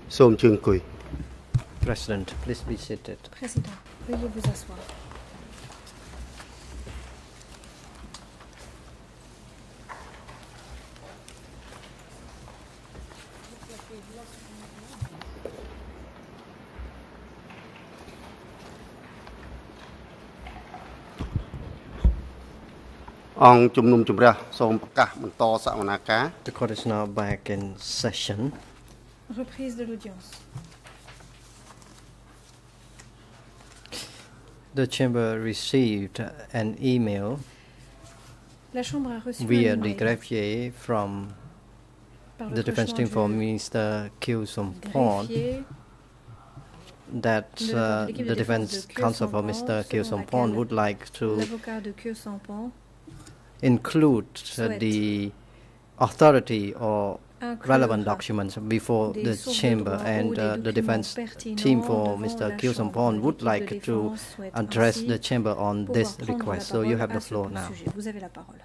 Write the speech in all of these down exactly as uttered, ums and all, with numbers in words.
សូមជើងអង្គុយ President, please be seated. Président, veuillez vous asseoir. The court is now back in session. Reprise de l'audience. The chamber received an email La Chambre a reçu via un the email greffier from par the le defense team truchement for du Minister Kiew Sompon greffier that de- uh, de l'équipe the de défense defense de Kiew counsel for Sompon, Mister Kiew selon Sompon laquelle would like to l'avocat de Kiew Sompon include uh, souhaite the authority or inclure relevant documents before des the sources de chamber, droit ou and des uh, the documents defense pertinents team for devant Mister la Kiew Chambre. Sompon would L'équipe de like to défense souhaite address ainsi the chamber on this pouvoir prendre request. la So you parole have à the ce floor bon now. sujet. Vous avez la parole.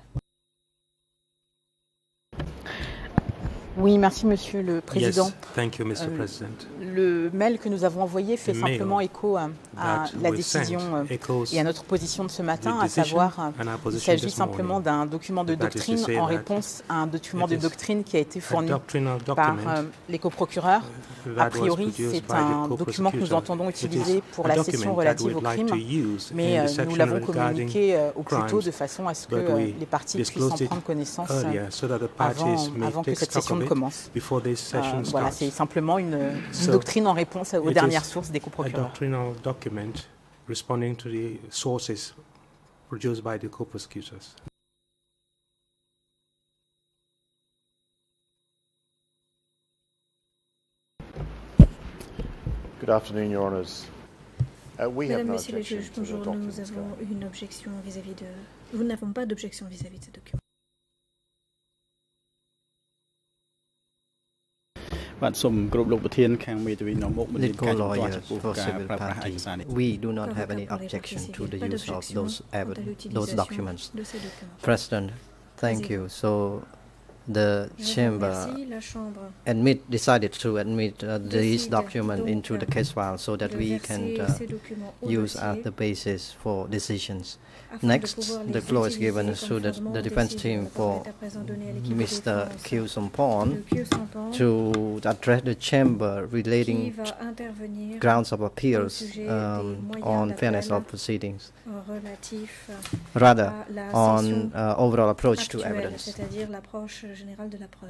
Oui, merci Monsieur le Président. Yes, thank you, Mister Euh, President. Le mail que nous avons envoyé fait The simplement mail écho à, à that la we décision sent euh, echoes et à notre position de ce matin, the à decision savoir euh, and our il position s'agit this simplement morning. d'un document de That is to doctrine say en that réponse à un document it de is doctrine qui a été A fourni doctrinal par document euh, les coprocureurs. that A was priori, produced c'est by the un document que nous co-prosecutor. entendons It is utiliser pour a la document session that relative we'd au like crime, to use mais in euh, the nous section l'avons regarding communiqué euh, au plus tôt crimes, de façon à ce que but euh, we les parties puissent en disclosed it prendre connaissance euh, earlier so that the parties avant, may avant que take cette stock session of ne it commence. before this Euh, session voilà, starts. c'est simplement une, une So, doctrine en réponse aux it dernières is sources des a coprocureurs. doctrinal document responding to the sources produced by the co-prosecutors. Good afternoon, Your Honours. Uh, we have Mesdames, no Messieurs les objection juges, to the bonjour. Nous documents. avons une objection vis-à-vis de... Nous n'avons pas d'objection vis-à-vis de ces documents. បាទសូមគោរពលោកប្រធានខាងមេធាវីនាំមុខមិនមាន Legal ការជំទាស់ lawyers ចំពោះ for ការ civil ប្រើប្រាស់ឯ party, កសារនេះ we do not have Avocat any pour les objection parties to the civiles, pas use of d'objection those, quant à ev- those l'utilisation documents. de ces documents. President, thank Vas-y. you. So the Je vous chamber remercie. La Chambre admit decided to admit uh, these Décide documents donc into the case file so that de we verser can uh, ces documents au use as dossier the basis for decisions. afin de Next, pouvoir les the floor is utiliser given comme to the, fondement the aux defense décisions. team La parole for est à présent donnée à l'équipe de Mister défense Kiew Sompon de Kiew Sompon to address the chamber qui relating va intervenir grounds of appeals au sujet um, des moyens on fairness d'appel of proceedings, relatifs rather à la on session uh, overall approach to actuelle, evidence. c'est-à-dire l'approche générale de la preuve.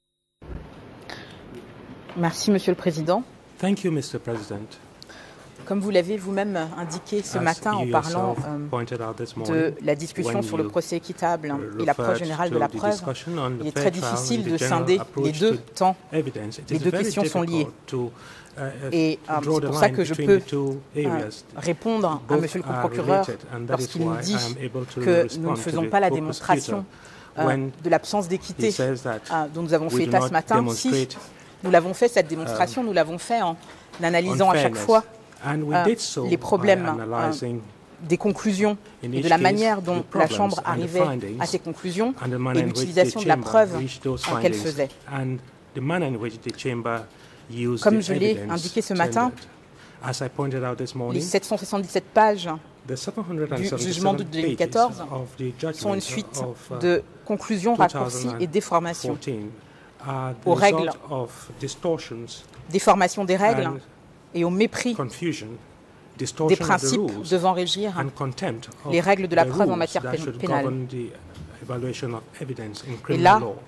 Merci Monsieur le Président. Thank you, Mister President. Comme vous l'avez vous-même indiqué ce As matin en you parlant yourself euh, pointed out this de morning, la discussion when sur le you procès équitable et l'approche referred générale to de la the preuve, discussion on the il est fair très trial and difficile the de general scinder les approach deux to temps. evidence. It Les is deux very questions sont liées. difficult to, uh, uh, Et euh, draw c'est the pour ça line que je between peux the two euh, areas. répondre à Both Monsieur le are co-procureur related, and that is lorsqu'il nous why dit I am able to que nous ne respond to faisons the pas la co-prosecutor démonstration euh, when de l'absence d'équité he says that euh, dont nous avons we fait do état not ce matin. Si demonstrate, nous l'avons fait, cette démonstration, nous l'avons fait en analysant on à chaque fairness. fois And we euh, did so les by problèmes analyzing des conclusions in et each de la case manière the dont la problems Chambre and the arrivait findings à ces conclusions and the manner et in which the l'utilisation de la chamber preuve reached those euh, qu'elle findings faisait. and the manner in which the chamber used Comme the je l'ai evidence indiqué ce matin, tendered. As I pointed out this les morning, sept cent soixante-dix-sept pages the seven hundred du seventy-seven jugement d'août deux mille quatorze pages of the judgment sont une suite of, uh, de conclusions raccourcies et déformations. deux mille quatorze are the aux règles, result of distortions déformation des règles and et au mépris confusion, des distortion of the principes rules devant régir and contempt of les règles de la the preuve en rules matière that pén- should pénale. govern the evaluation of evidence in Et criminal là, law.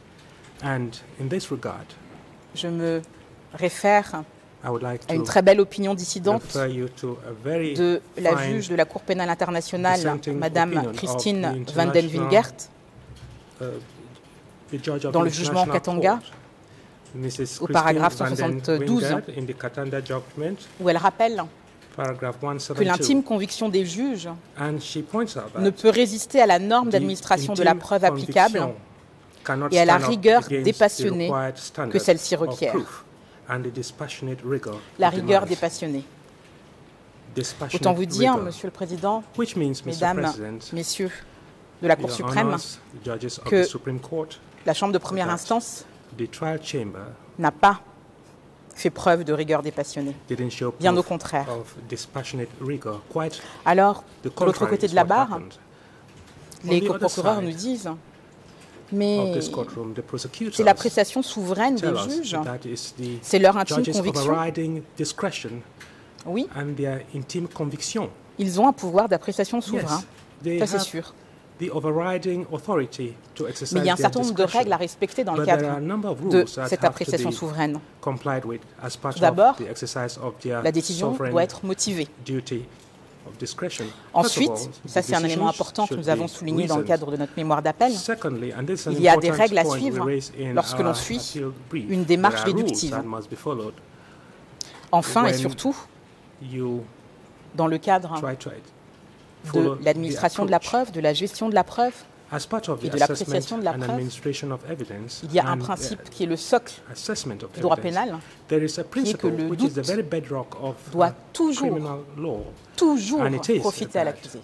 And in this regard, je me réfère I would like à une to très belle opinion dissidente refer you to a very de la fine juge de la Cour pénale internationale, dissenting Madame opinion of Christine the Van den international, Wingert, uh, the judge of dans the le jugement International Katanga, Court, Missus au Christine paragraphe Van den cent soixante-douze, Wingert, in the Katanga judgment, où elle rappelle paragraph que one seventy-two, l'intime conviction des juges and she points out ne that peut résister à la norme the d'administration de la intime preuve applicable conviction cannot et à la stand up rigueur against dépassionnée the required que standard celle-ci of requiert. proof and the dispassionate rigor La it rigueur demands. dépassionnée. Dispassionate Autant vous dire, rigor, Monsieur le Président, which means, Mister Mesdames, President, Messieurs de la Cour Your suprême, Honours, the judges of que the Supreme Court, la Chambre de première that instance the trial chamber n'a pas fait preuve de rigueur dépassionnée. didn't show Bien au proof contraire. of dispassionate rigor. Quite Alors, the de l'autre contrary côté is de la what barre, happened. les On the other coprocureurs side nous disent of mais this courtroom, the prosecutors c'est l'appréciation souveraine tell des us juges, that is the c'est leur intime judges' conviction. overriding discretion Oui, and their intime conviction. ils ont un pouvoir d'appréciation souverain, Yes, they ça c'est have sûr. the overriding authority to exercise Mais il y a un their certain nombre de discretion. règles à respecter dans le But there cadre are a number of de rules that cette have to appréciation be souveraine. complied with as part Tout d'abord, of the exercise of their La décision sovereign doit être motivée. duty of discretion. Ensuite, First of all, ça the c'est un élément decisions important que should nous avons be souligné dans le reasoned. cadre de notre mémoire d'appel, Secondly, and this is an il y a des important règles à point we suivre raise in lorsque our l'on suit appeal brief. une démarche There are rules déductive. that must be followed. Enfin et When surtout, You dans le cadre try to follow de the l'administration de la approach. preuve, de la gestion de la preuve, As part of et the de l'appréciation assessment de la and preuve, administration of evidence il y a un and, uh, principe qui est le socle assessment of du droit evidence, pénal, there is a principle le which is the doute very bedrock of doit uh, toujours, criminal law. toujours And it is profiter à that l'accusé.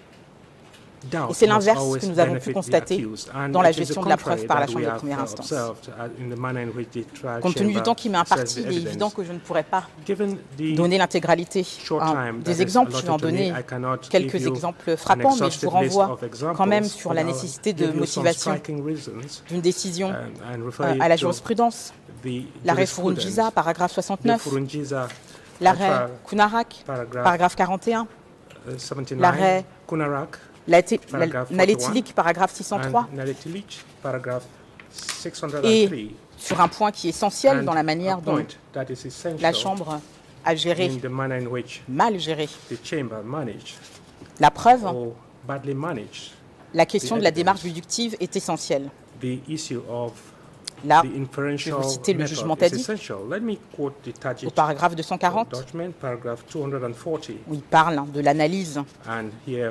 Doubt Et c'est must l'inverse always que nous avons pu benefit the constater accused. And dans la it is the gestion de la contrary preuve par la that Chambre we de have, première uh, instance. observed, uh, in the manner in which the trial Compte tenu du chamber temps qui m'est assessed imparti, the il est evidence. évident que je ne pourrais pas Given the donner l'intégralité. short Hein, time that Des is exemples, je vais en allotted to me, donner I cannot quelques give you exemples an frappants, mais je vous exhaustive list renvoie of examples, quand même sur but la I'll nécessité de give you some motivation striking reasons, d'une décision um, and refer euh, you à la to jurisprudence. the L'arrêt jurisprudence. Furunjiza, paragraphe The soixante-neuf. Furunjiza L'arrêt trial, Kunarak, paragraph, paragraphe quarante et un. uh, soixante-neuf, L'arrêt Kunarak, Laté- paragraphe la- Naletilic, paragraphe six cent trois. and Naletilich, paragraph six cent trois. Et sur un point qui est essentiel And dans la a manière dont point that is essential la Chambre a géré, in the manner in which mal géré, the chamber managed la preuve, or badly managed la question the de la evidence. démarche déductive est essentielle. the issue of Là, the inferential je vais citer le method jugement is Tadi. essential. Let me quote the Tadi au paragraphe deux cent quarante, document, paragraph two hundred forty, où il parle de l'analyse and here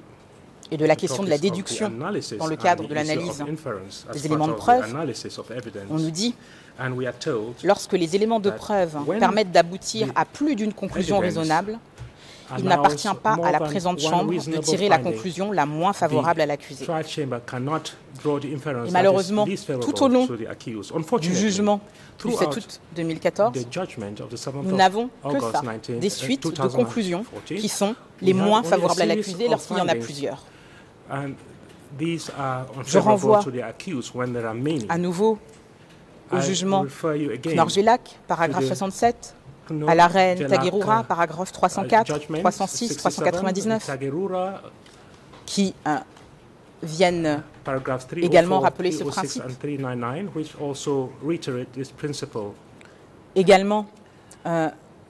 et de la the question de topic la of the déduction analysis dans le and cadre the de issue l'analyse of inference as des part éléments de of the preuve. analysis of evidence. On nous dit, And we are told lorsque les éléments de that preuve when permettent d'aboutir the à plus d'une conclusion evidence raisonnable, il allows n'appartient pas more à la than présente one Chambre de reasonable tirer la finding, conclusion la moins favorable à l'accusé. the trial chamber cannot draw the inference Et that malheureusement, is least favorable tout au long to the accused. Du Unfortunately, jugement du sept throughout août deux mille quatorze, the judgment of the seventh nous of n'avons que August ça, nineteen, des uh, suites de two thousand conclusions fourteen, qui sont les we have moins only a favorables à series l'accusé of lorsqu'il y en a findings, plusieurs. and these are Je renvoie unfavorable to the accused when there are many. À nouveau, au I jugement refer you again Knorr-Gelac, paragraphe to the soixante-sept, Knorr- à l'arrêt Gelac, Tagerura, uh, paragraphe trois cent uh, quatre, judgment trois cent six, trois cent quatre-vingt-dix-neuf, Tagerura, qui euh, viennent paragraph three oh également four, rappeler ce three oh six principe. and three ninety-nine, which also reiterate this principle. également euh,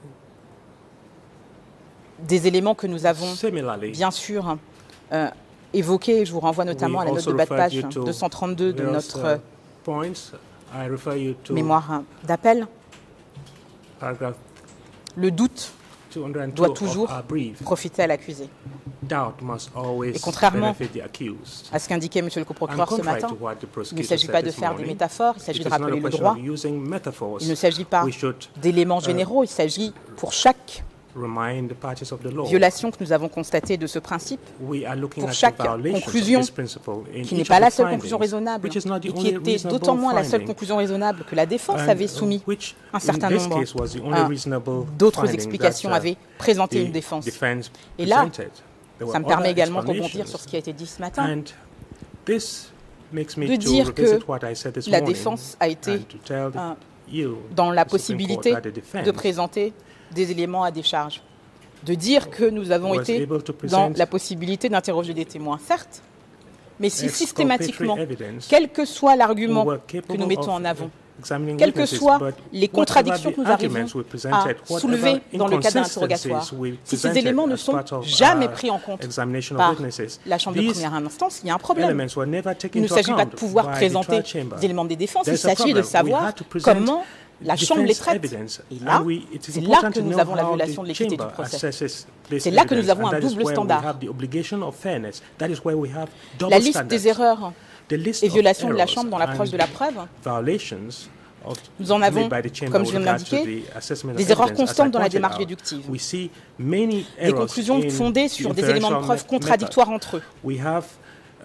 des éléments que nous avons Similarly, bien sûr euh, évoqués. Je vous renvoie notamment we à la note also de bas de refer page you to deux cent trente-deux de various, notre uh, points. I refer you to mémoire d'appel. paragraph Le doute two oh two doit of toujours our brief. profiter à l'accusé. Doubt must always Et contrairement benefit the accused. À ce qu'indiquait M. le And coprocureur ce contrary matin, to what the il ne prosecutor s'agit said pas de this faire des morning, métaphores, il s'agit it de is not rappeler a le question droit. of using metaphors. Il ne s'agit pas We should d'éléments généraux, il s'agit pour chaque remind the parties of the law. violation que nous avons constatée de ce principe, We are looking pour at chaque the violations of conclusion this principle in qui n'est each pas of la the seule findings, conclusion raisonnable, which is not the et qui only était reasonable d'autant moins la seule finding, conclusion raisonnable que la défense and avait soumis which, un in certain this nombre case, was the only hein, reasonable d'autres finding explications, that, uh, avaient présenté the une défense. defense Et là, presented. There ça me were permet other également de rebondir explanations. sur ce qui a été dit ce matin, And this makes me de to dire que revisit what I said this la morning défense a été and to tell the- euh, you, dans la the Supreme Court, possibilité that the defense de présenter des éléments à décharge, de dire que nous avons was été able to dans present la possibilité d'interroger des témoins, certes, mais si exculpatory systématiquement, evidence, quel que soit we l'argument were que capable nous mettons of en avant, examining quelles que witnesses, soient but les whatever contradictions the que nous arrivons arguments we à presented, soulever whatever dans le cadre d'un inconsistencies interrogatoire, we si ces presented éléments ne as sont part of jamais our pris en compte examination of par witnesses, la Chambre de these première instance, il y a un problème. elements were never taken Il ne into s'agit pas de account pouvoir by the présenter trial chamber. des éléments des défenses, il There's a s'agit de problem. We savoir had to present comment la Chambre les defense traite. evidence, Et là, and we- it is c'est là important que to nous know avons la how violation the de l'équité du chamber procès. assesses this C'est là que nous evidence, avons and un that is double where we standard. have the obligation of fairness. That is where we have double La liste standards. des erreurs The list et of violations de la errors Chambre dans l'approche and de la preuve, violations of- nous en avons, made by the chamber comme je viens de with regard to l'indiquer, the assessment of des erreurs evidence, as I constantes dans la pointed démarche out. déductive. We see many des errors conclusions in fondées the sur des éléments de inferential preuve method. contradictoires entre eux, We have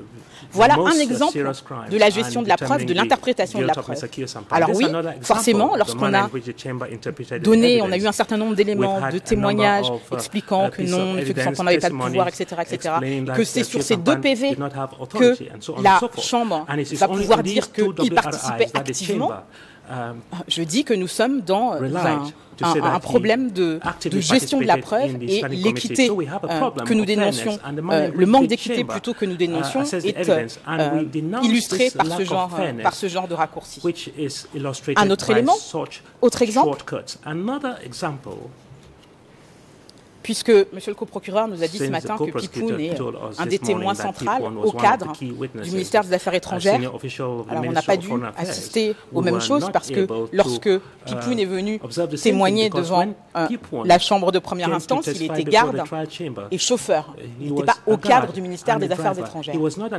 Voilà most, un uh, exemple serious crimes de la gestion and de la preuve, de determining the l'interprétation l'interprétation de la preuve. Alors oui, forcément, lorsqu'on a donné, on a eu un certain nombre d'éléments, de témoignages expliquant que non, M. Sampan n'avait pas de pouvoir, et cetera, et cetera, que c'est sur ces deux P V que la Chambre va pouvoir dire qu'il participait activement. Je dis que nous sommes dans un, un, un problème de, de gestion de la preuve et l'équité euh, que nous dénoncions, euh, le manque d'équité plutôt que nous dénoncions est euh, euh, illustré par ce, genre, euh, par ce genre de raccourci. Un autre élément, autre exemple, puisque M. le coprocureur nous a dit ce matin que Pipoun est un des témoins centraux au cadre du ministère des Affaires étrangères. Alors on n'a pas dû assister aux mêmes choses parce que lorsque Pipoun est venu témoigner devant euh, la Chambre de première instance, il était garde et chauffeur. Il n'était pas au cadre du ministère des Affaires étrangères.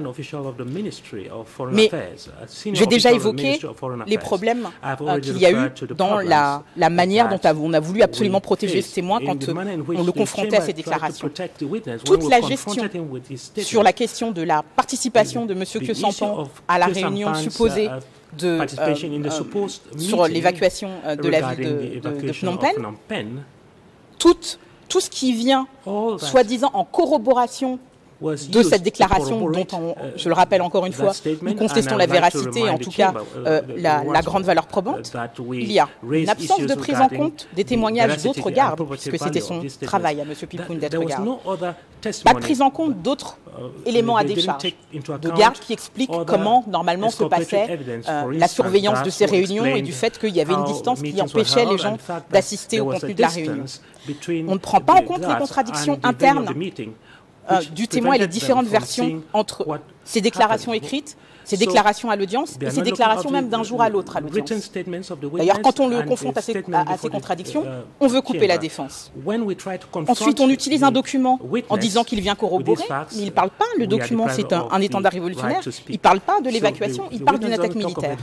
Mais j'ai déjà évoqué les problèmes euh, qu'il y a eu dans la, la manière dont on a voulu absolument protéger ce témoin quand euh, on le confronté à ces déclarations. Toute la gestion sur la question de la participation de M. Kyo Sampan à la réunion supposée de, euh, euh, sur l'évacuation de la ville de, de, de Phnom Penh, tout, tout ce qui vient, soi-disant, en corroboration de cette déclaration dont, on, je le rappelle encore une fois, nous contestons la véracité et en tout cas euh, la, la grande valeur probante, il y a une absence de prise en compte des témoignages d'autres gardes, puisque c'était son travail à M. Pipoun d'être garde. Pas de prise en compte d'autres éléments à décharge, de gardes qui expliquent comment normalement se passait euh, la surveillance de ces réunions et du fait qu'il y avait une distance qui empêchait les gens d'assister au contenu de la réunion. On ne prend pas en compte les contradictions internes Euh, du témoin et les différentes versions entre ces déclarations écrites, ces déclarations à l'audience et ces déclarations même d'un jour à l'autre à l'audience. D'ailleurs, quand on le confronte à ces, à, à ces contradictions, on veut couper la défense. Ensuite, on utilise un document en disant qu'il vient corroborer, mais il ne parle pas, le document c'est un, un étendard révolutionnaire, il ne parle pas de l'évacuation, il parle d'une attaque militaire.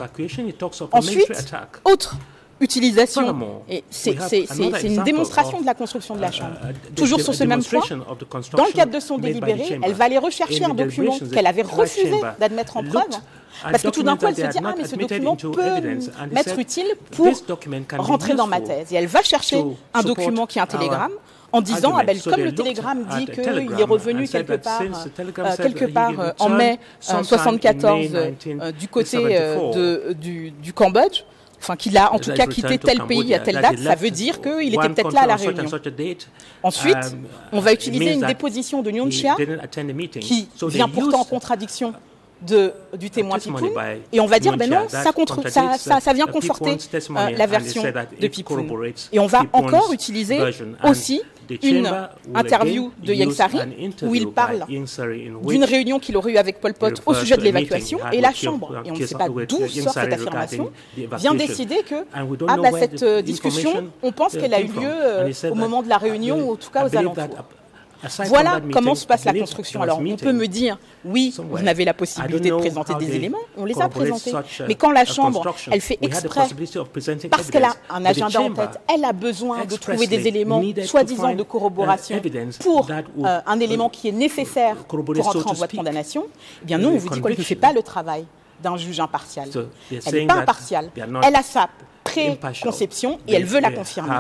Ensuite, autre utilisation, et c'est une démonstration de la construction de la Chambre. Toujours sur ce même point, dans le cadre de son délibéré, elle va aller rechercher un document qu'elle avait refusé d'admettre en preuve, parce que tout d'un coup, elle se dit « Ah, mais ce document peut m'être utile pour rentrer dans ma thèse. » Et elle va chercher un document qui est un télégramme, en disant, ah ben, comme le télégramme dit qu'il est revenu quelque part, euh, quelque part euh, en mai euh, soixante-quatorze euh, du côté euh, de, du, du Cambodge, enfin qu'il a en tout cas quitté tel pays à telle date, ça veut dire qu'il était peut-être là à la réunion. Ensuite, on va utiliser une déposition de Nyun Chia qui vient pourtant en contradiction de, du témoin Pipoun, et on va dire, ben non, ça, contre, ça, ça, ça vient conforter euh, la version de Pipoun. Et on va encore utiliser aussi une interview de Ieng Sary où il parle d'une réunion qu'il aurait eue avec Pol Pot au sujet de l'évacuation, et la Chambre, et on ne sait pas d'où sort cette affirmation, vient décider que ah, bah, cette euh, discussion, on pense qu'elle a eu lieu euh, au moment de la réunion, ou en tout cas aux alentours. Voilà comment se passe la construction. Alors, on peut me dire, oui, on avait la possibilité de présenter des éléments, on les a présentés. Mais quand la Chambre, elle fait exprès, parce qu'elle a un agenda en tête, elle a besoin de trouver des éléments, soi-disant de corroboration, pour euh, un élément qui est nécessaire pour entrer en voie de condamnation, eh bien non, on vous dit qu'elle ne fait pas le travail d'un juge impartial. Elle n'est pas impartiale. Elle a sa préconception et elle veut la confirmer.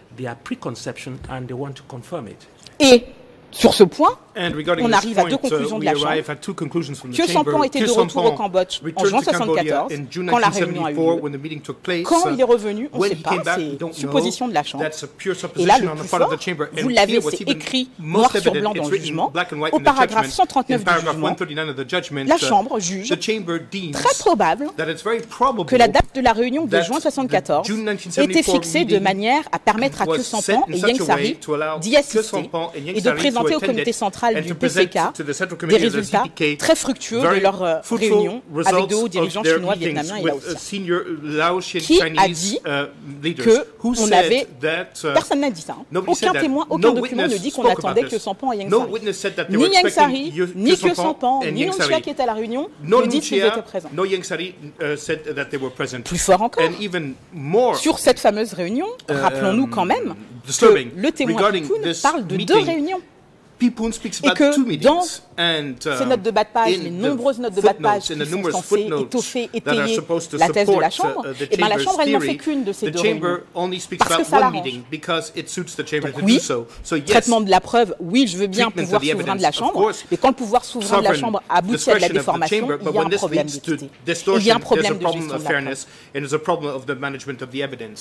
Et sur ce point, on arrive à deux conclusions de la Chambre. Kyo Sampan était de retour au Cambodge en juin soixante-quatorze, quand la réunion a eu lieu. Quand il est revenu, on ne sait pas, c'est supposition de la Chambre. Et là, le plus fort, vous l'avez, c'est écrit noir sur blanc dans le jugement, au paragraphe cent trente-neuf du jugement, la Chambre juge très probable que la date de la réunion de juin soixante-quatorze était fixée de manière à permettre à Kyo Sampan et Ieng Sary d'y assister et de présenter au comité central du P C K des résultats très fructueux de leur euh, réunion avec de hauts dirigeants chinois, vietnamiens et laotiens. Qui a dit que on avait... Personne n'a dit ça. Hein. Aucun témoin, aucun document ne dit qu'on attendait Kyo Sampan et Ieng Sary. Ni Ieng Sary, ni Kyo Sampan, ni Nyun Chia qui était à la réunion ne disent qu'ils étaient présents. Plus fort encore, sur cette fameuse réunion, rappelons-nous quand même que le témoin Pipoun parle de deux réunions. et que dans ces notes de bas de page, les nombreuses notes de bas de page qui sont censées étoffer, étayer la thèse de la Chambre, et bien la Chambre, elle n'en fait qu'une de ces deux réunions, parce que ça l'arrange. Oui, traitement de la preuve, oui, je veux bien pouvoir souverain de la Chambre, mais quand le pouvoir souverain de la Chambre aboutit à de la déformation, il y a un problème d'équité. Il y a un problème de gestion de la preuve.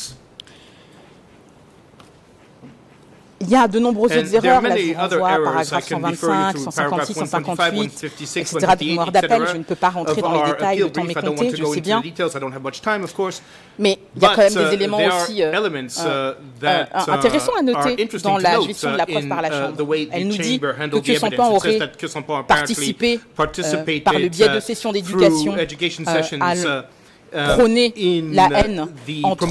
Il y a de nombreuses autres erreurs, là je renvoie paragraphe cent vingt-cinq, cent cinquante-six, cent cinquante-huit, et cetera de mémoire d'appel, je ne peux pas rentrer dans les détails, le temps m'est compté, je sais bien. Mais il y a quand même des éléments aussi euh, euh, euh, intéressants à noter dans la gestion de la preuve par la Chambre. Elle nous dit que Quieu-Sampang aurait participé euh, par le biais de sessions d'éducation euh, à prôner la haine entre,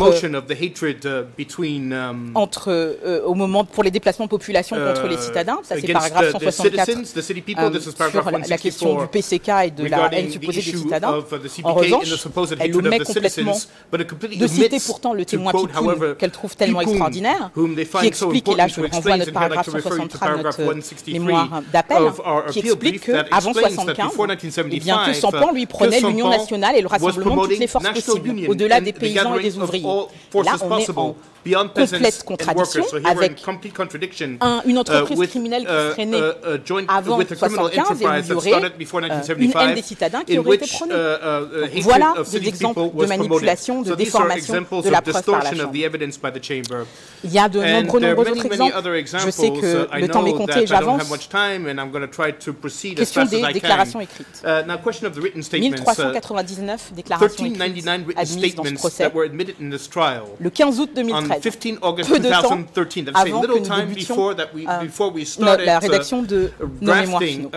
entre euh, au moment pour les déplacements de population contre les citadins, ça c'est paragraphe cent soixante-quatre euh, sur la, la question du P C K et de la haine supposée des citadins. En revanche, elle omet complètement de citer pourtant le témoin Pipoun qu'elle trouve tellement extraordinaire, qui explique, et là je renvoie à notre paragraphe cent soixante-trois, notre mémoire d'appel, qui explique qu'avant soixante-quinze, eh bien Quieu-Sampang lui prenait l'union nationale et le rassemblement de toutes les forces possibles, au-delà des paysans et des ouvriers. Là, on est en complète contradiction avec un, une entreprise criminelle qui serait née avant soixante-quinze et où il y aurait euh, une haine des citadins qui aurait été prônée. Donc, voilà des exemples de manipulation, de déformation de la preuve par la Chambre. Il y a de nombreux, nombreux autres exemples. Je sais que le temps m'est compté et j'avance. Question des déclarations écrites. mille trois cent quatre-vingt-dix-neuf déclarations écrites admises dans ce procès. Le quinze août deux mille treize. Peu de temps avant que nous débutions euh, la rédaction de nos mémoires finaux.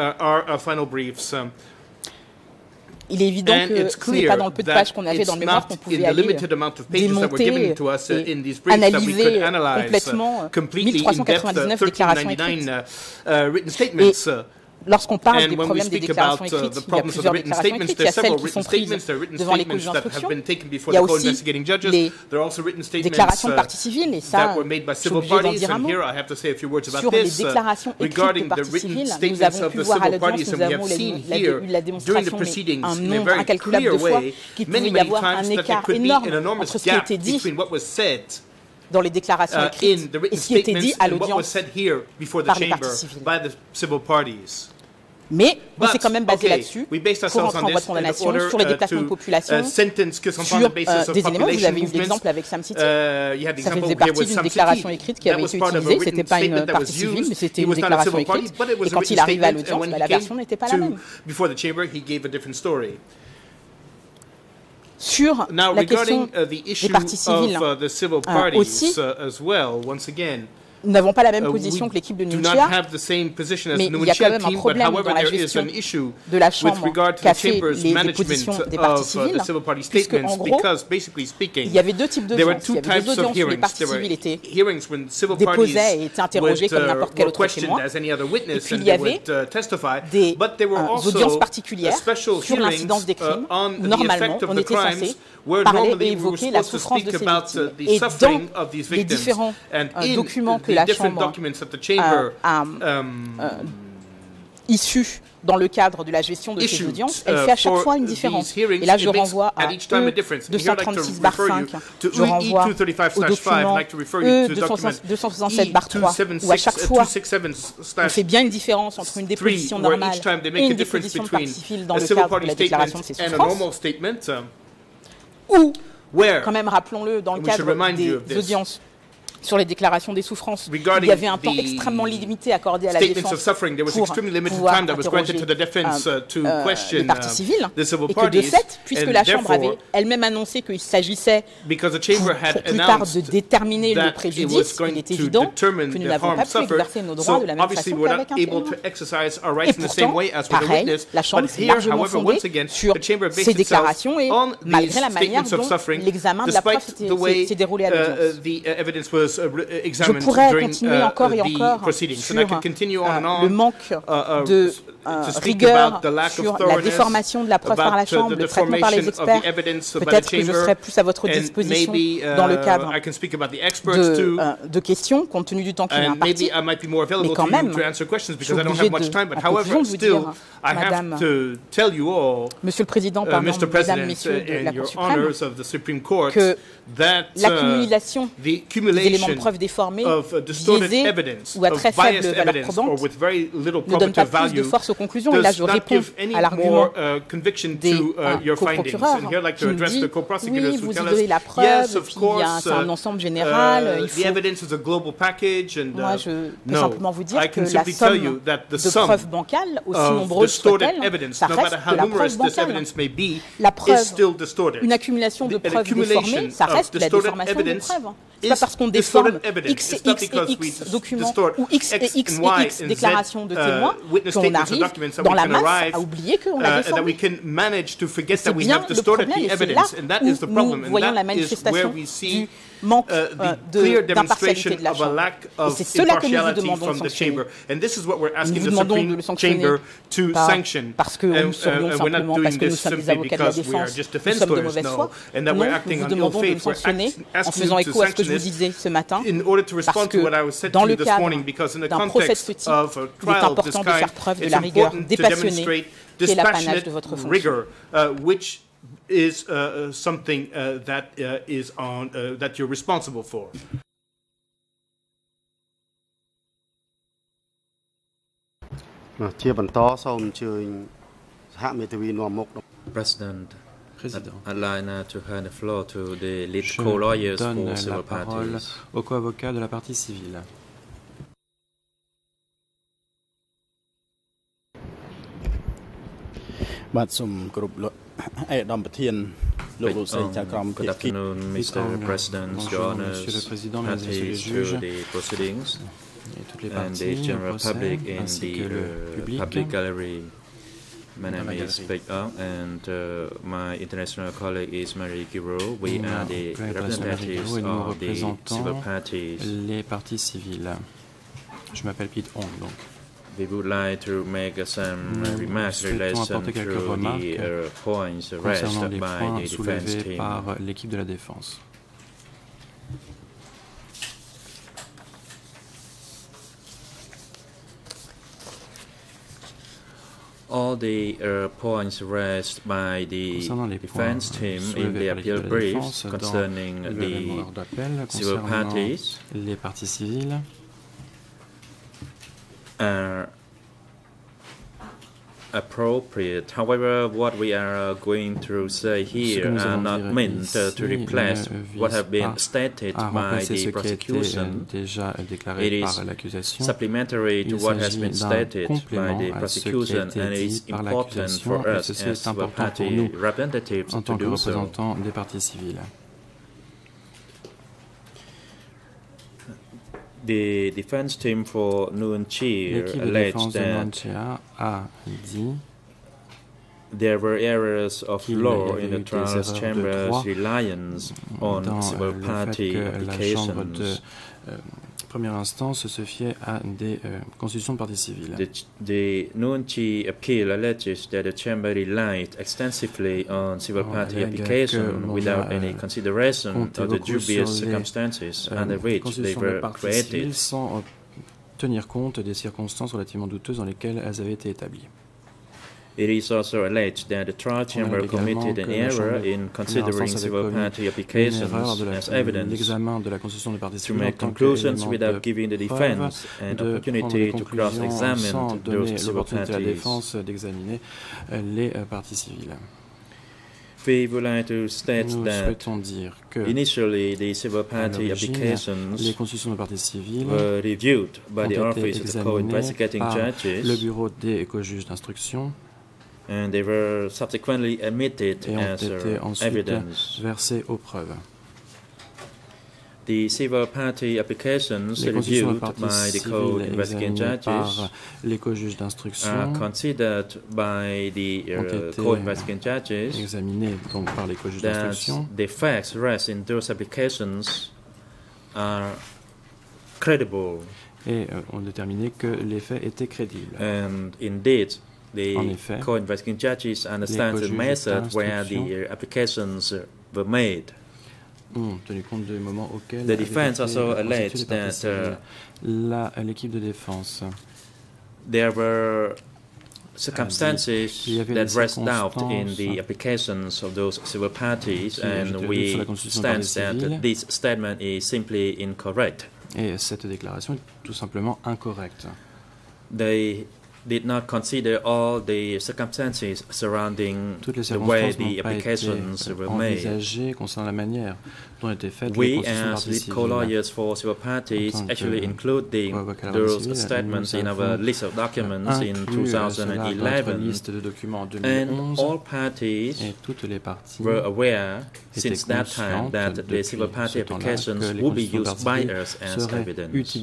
Il est évident que ce n'est pas dans le peu de pages qu'on avait dans le mémoire qu'on pouvait aller démonter et analyser complètement mille trois cent quatre-vingt-dix-neuf déclarations écrites. Et lorsqu'on parle des problèmes des déclarations écrites, il y a plusieurs déclarations écrites. Il y a celles qui sont prises devant les causes d'instruction. Il y a aussi les déclarations de partie civile, et ça, je suis obligé d'en dire un mot. Sur les déclarations écrites de partie civile, nous avons pu voir à l'audience, nous avons eu la démonstration, un nombre incalculable de fois, qu'il pouvait y avoir un écart énorme entre ce qui était dit dans les déclarations écrites et ce qui était dit à l'audience par les parties civiles. Mais on s'est quand même basé là-dessus pour rentrer en voie de condamnation sur les déplacements de population, sur euh, des éléments. Vous avez eu l'exemple avec Sam City. Ça faisait partie d'une déclaration écrite qui avait été utilisée. Ce n'était pas une partie civile, mais c'était une déclaration écrite. Et quand il arrive à l'audience, bah, la version n'était pas la même. Sur la question des parties civiles euh, aussi, nous n'avons pas la même position que l'équipe de Nunchia, mais il y a quand même un problème dans la gestion de la Chambre qu'a fait les, les positions des parties civiles, puisque en gros, il y avait deux types d'audiences. Il y avait des audiences où les parties civiles étaient déposaient et étaient interrogées comme n'importe quel autre témoin, et puis il y avait des euh, audiences particulières sur l'incidence des crimes, où normalement on était censé parler et évoquer la souffrance de ces victimes. Et dans les différents euh, documents que la Chambre euh, a euh, issus dans le cadre de la gestion de ces audiences, elle fait à chaque fois une différence. Et là, je renvoie à E deux cent trente-six barre cinq, je renvoie au document E deux cent soixante-sept barre trois, où à chaque fois, on fait bien une différence entre une déposition normale et une déposition de partie civile dans le cadre de la déclaration de ces souffrances. Ou, quand même, rappelons-le, dans le cadre des audiences sur les déclarations des souffrances, il y avait un temps extrêmement limité accordé à la défense pour pouvoir interroger euh, euh, les parties civiles, et que de fait, puisque la Chambre avait elle-même annoncé qu'il s'agissait pour, pour plus tard de déterminer le préjudice, il est évident que nous n'avons pas pu exercer nos droits de la même façon qu'avec un témoin. Et pourtant, pareil, la Chambre s'est largement fondée sur ces déclarations et malgré la manière dont l'examen de la preuve s'est déroulé à l'audience. Je pourrais continuer encore et encore sur euh, le manque de euh, rigueur sur la déformation de la preuve par la Chambre, le traitement par les experts, peut-être que je serai plus à votre disposition dans le cadre de, euh, de questions, compte tenu du temps qui m'est imparti. Mais quand même, je suis obligé de, en conclusion, de vous dire, Madame, Monsieur le Président, pardon, Mesdames, Messieurs de la Cour suprême, que l'accumulation des éléments de preuve déformés, biaisés ou à très faible valeur probante ne donne pas plus de force aux conclusions. Et là, je réponds à l'argument des uh, co-procureurs qui nous dit « Oui, vous y donnez la preuve, puis c'est un ensemble général, il faut... » Moi, je peux simplement vous dire que la somme de preuves bancales, aussi nombreuses soient-elles, ça reste de la preuve bancale. La preuve, une accumulation de preuves déformées, ça reste de la déformation de preuves. Ce n'est pas parce qu'on déforme X et X et X documents ou X et X et X déclarations de témoins qu'on arrive dans la masse à oublier qu'on a déformé. C'est bien le problème et c'est là où nous voyons la manifestation du manque euh, d'impartialité de la Chambre. Et c'est cela que nous vous demandons de sanctionner. Nous vous demandons de le sanctionner pas parce que nous serions simplement, parce que nous sommes des avocats de la défense, nous sommes de mauvaise foi. Non, nous vous demandons de le sanctionner en faisant écho à ce que je vous disais ce matin, parce que dans le cadre d'un procès de ce type, il est important de faire preuve de la rigueur dépassionnée qui est l'apanage de votre fonction. is uh, something uh, that uh, is on uh, that you're responsible for. President, I'd like now to hand the floor to the lead co-lawyers for civil parties. Au co-avocat de la partie civile. Good afternoon, Mister President, Your Honours, parties to the proceedings, and the general public in the uh, public gallery. My name is Pek Ong, and uh, my international colleague is Marie Guiraud. We are the representatives of the civil parties. Les parties civiles. Je m'appelle Pete Ong, donc. We would like to make some remarks related to the uh, points raised by the defense team. Par l'équipe de la défense. All the uh, points raised by the defense team in the appeal briefs concerning the civil parties les parties civiles are appropriate. However, what we are going to say here are not meant uh, to replace what have been stated by the prosecution. It is supplementary to what has been stated by the prosecution, and it is important for us as civil party representatives to do so. The defense team for Nguyen Chi alleged that there were errors of law in the trial chamber's reliance on civil party applications. Première instance se fiait à des euh, constitutions de parties civiles. The, the Nguyen Chi appeal alleges that the chamber relied extensively on civil party applications without la, any consideration of the dubious circumstances les, under which they were created. Sans tenir compte des circonstances relativement douteuses dans lesquelles elles avaient été établies. It is also alleged that the trial chamber committed an error in considering civil party applications as evidence to make conclusions without giving the defense an opportunity to cross-examine those civil parties. We would like to state that initially the civil party applications were reviewed by the office of the co-investigating judges, and they were subsequently admitted as uh, evidence. The civil party applications reviewed by the co-investigating judges are considered by the uh, co-investigating judges that the facts raised in those applications are credible. Et euh, on déterminait que les faits étaient crédibles. And indeed, the co-investigating judges understand the method where the applications were made. The defense also alleged that uh, l'équipe de défense there were circumstances that raised doubt in the applications of those civil parties, and we stand that this statement is simply incorrect. Et cette déclaration est tout simplement incorrecte. They did not consider all the circumstances surrounding the way the applications were made. Concernant la manière dont étaient faites we, as lead co-lawyers for civil parties, actually including those statements in our list of documents in two thousand eleven, and all parties were aware since that time that the civil party applications would be used by us as evidence.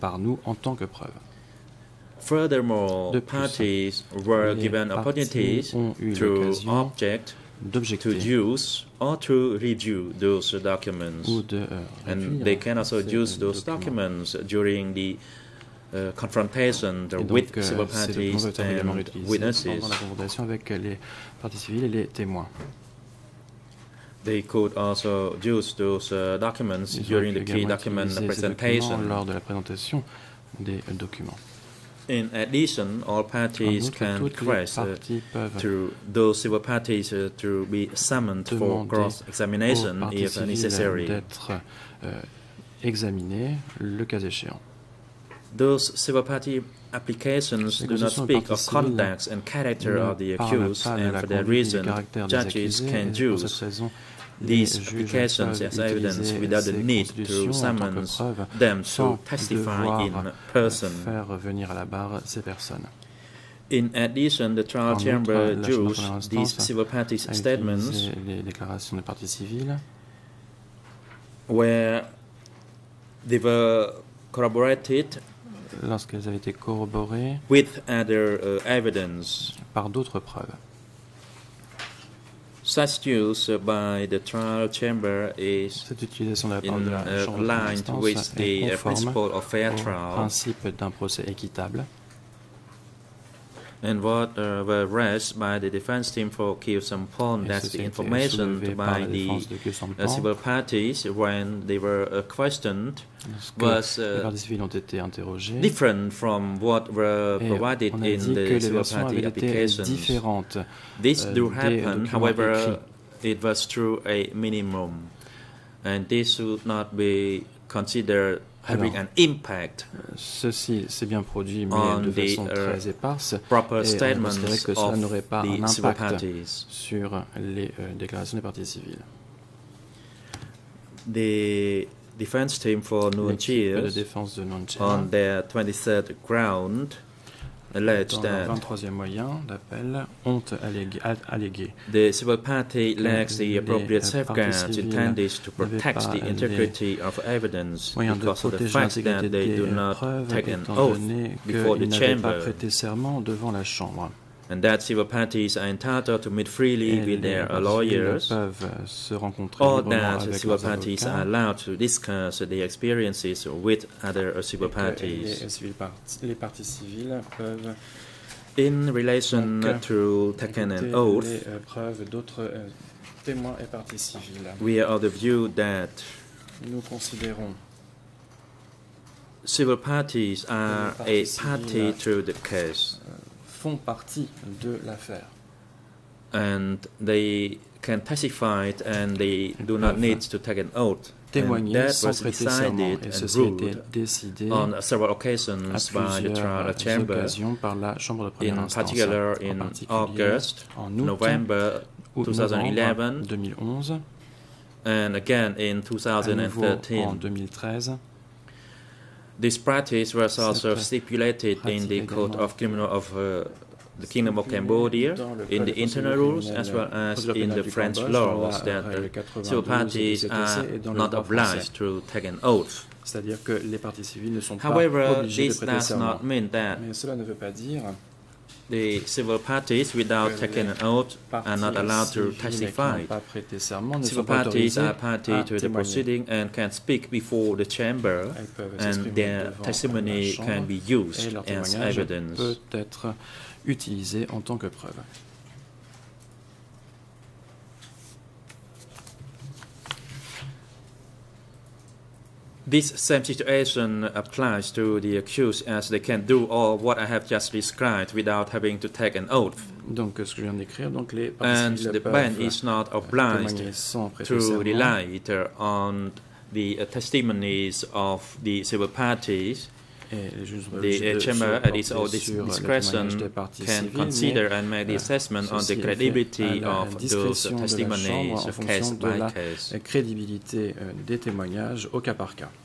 Furthermore, parties were given opportunities to object, to use, or to review those documents. And they can also use those documents during the uh, confrontation with civil parties and witnesses. They could also use those uh, documents during the key document presentation. In addition, all parties can request uh, to those civil parties uh, to be summoned for cross-examination if necessary. Those civil party applications do not speak of conduct and character of the accused, and for that reason, judges can use these applications as evidence without the need to summon them to testify in person. In addition, the trial chamber used these civil parties' statements where they were corroborated with other uh, evidence. Par d'autres preuves. Such use uh, by the trial chamber is in uh, line with the uh, principle of fair trial. And what uh, were raised by the defense team for Khieu Samphan, that's the information by the uh, civil parties when they were uh, questioned, was uh, different from what were provided in the civil party applications. This do happen, however, it was through a minimum, and this should not be considered having an impact ceci s'est bien produit, mais on de the façon très éparse, proper et on considérait que cela n'aurait pas un impact parties. sur les euh, déclarations des parties civiles. The defense team for Nuon Chea, on their twenty-third ground, alleged that vingt-troisième moyen d'appel ont allégué, allégué the civil party lacks the appropriate safeguards intended to protect the integrity of evidence because of the fact that they do not take an oath before the chamber, and that civil parties are entitled to meet freely with their lawyers, or that civil parties are allowed to discuss their experiences with other civil parties. In relation to taking an oath, we are of the view that civil parties are a party to the case, font partie de l'affaire. And they can testify and they do not need to take an oath. And that was decided and ruled on several occasions by the trial chamber, in particular in August, November twenty eleven, and again in two thousand thirteen. This practice was also stipulated in the Code of Criminal of uh, the Kingdom of Cambodia, in the internal rules, as well as in the French laws, that uh, civil parties are not obliged to take an oath. However, this does not mean that the civil parties, without taking an oath, are not allowed to testify. Civil parties are party to the proceeding and can speak before the chamber, and their testimony can be used as evidence. Peut être utilisé en tant que preuve. This same situation applies to the accused, as they can do all what I have just described without having to take an oath. Donc, ce que je viens d'écrire, donc les and the bench is not obliged to rely on the uh, testimonies of the civil parties. The uh, chamber, at its own discretion, can consider and make the assessment on the credibility of those testimonies, case by case. La crédibilité des témoignages au cas par cas.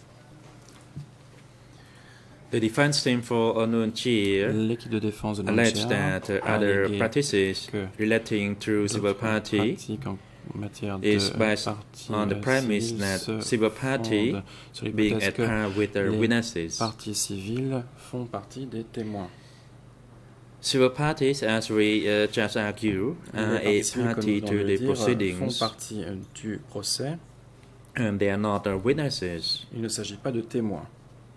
The defense team for Oh Noon-chee alleged that uh, other practices relating to civil party is based on the premise that civil party being at par with their witnesses. Parties civiles font partie des témoins. Civil parties, as we uh, just argued, are a party to the proceedings, font partie du procès, and they are not uh, witnesses. Il ne s'agit pas de témoins.